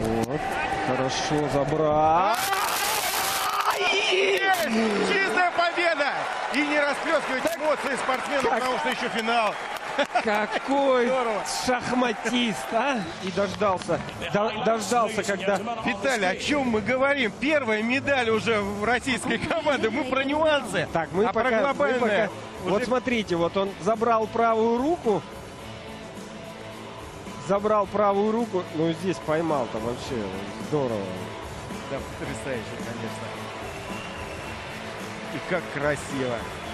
Вот. Хорошо забрал. Чистая победа! И не расплескивать эмоции спортсменов, потому что еще финал. Какой Здорово. шахматист, а? И дождался, дождался, когда... Виталий, о чем мы говорим? Первая медаль уже в российской команде. Мы про нюансы. Так, мы а пока, про глобальное... Вот смотрите, вот он забрал правую руку. Забрал правую руку. Ну, здесь поймал-то вообще здорово. Да, потрясающе, конечно. И как красиво.